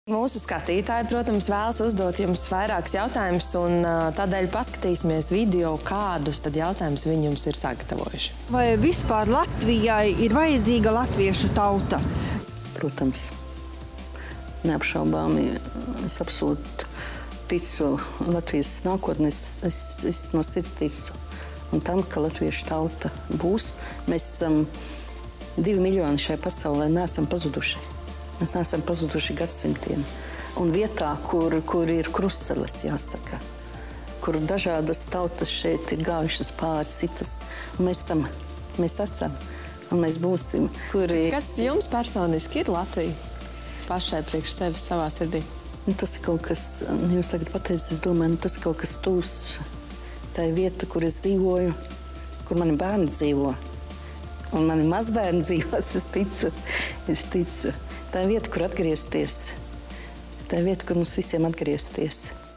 Mūsu skatītāji, protams, vēlas uzdot jums vairākus jautājumus, un tādēļ paskatīsimies video, kādus tad jautājumus viņi jums ir sagatavojuši. Vai vispār Latvijai ir vajadzīga latviešu tauta? Protams, neapšaubāmi, es absolūti ticu Latvijas nākotnē, es no sirds ticu. Un tam, ka latviešu tauta būs, mēs esam 2 miljoni šajā pasaulē, neesam pazuduši. Mēs neesam pazuduši gadsimtiem. Un vietā, kur ir krustceles, jāsaka, kur dažādas tautas šeit ir gājušas pāri citus. Un mēs esam, un mēs būsim. Kas jums personiski ir Latvija? Pašai priekš sevis savā sirdī? Tas ir kaut kas, jūs tagad pateicat, es domāju, tas ir kaut kas tūs. Tā ir vieta, kur es dzīvoju, kur mani bērni dzīvo. Un mani mazbērni dzīvos, es ticu. Tā ir vieta, kur atgriezties. Tā ir vieta, kur mums visiem atgriezties.